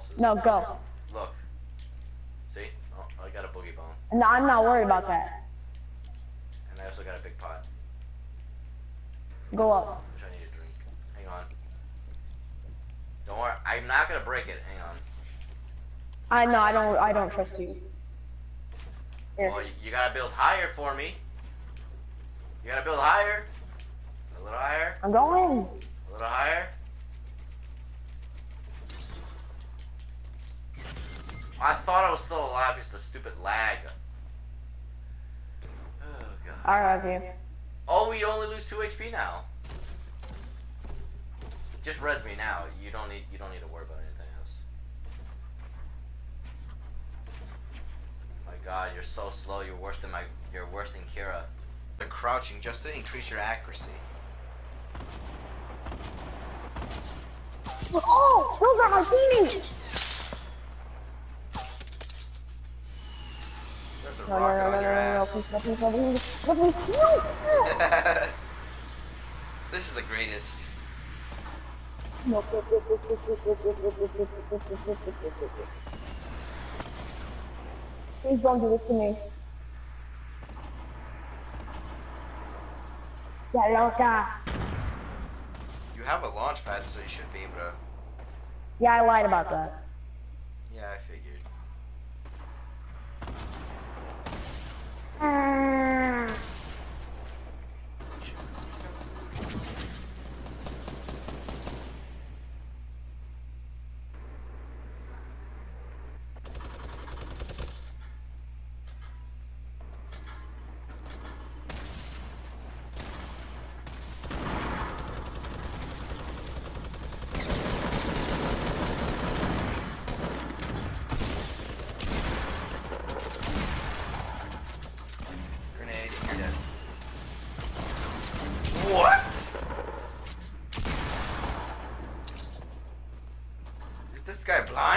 houses. No, go. Look. See? Oh, I got a boogie bone. No, I'm not worried about that. And I also got a big pot. Go up. Which I need a drink. Hang on. Don't worry. I'm not gonna break it. Hang on. I don't trust you. Here. Well, you gotta build higher for me. You gotta build higher. A little higher. I'm going. A little higher. I thought I was still alive because the stupid lag. Oh god. I have you. Oh, we only lose 2 HP now. Just res me now. You don't need to worry about anything else. My god, you're so slow. You're worse than Kira. They're crouching just to increase your accuracy. Oh, those are martinis. There's a rocket on your ass. This is the greatest. Please don't do this to me. Ya loca. You have a launch pad, so you should be able to. Yeah, I lied about that. Yeah, I figured. Grenade, you're dead. What? Is this guy blind?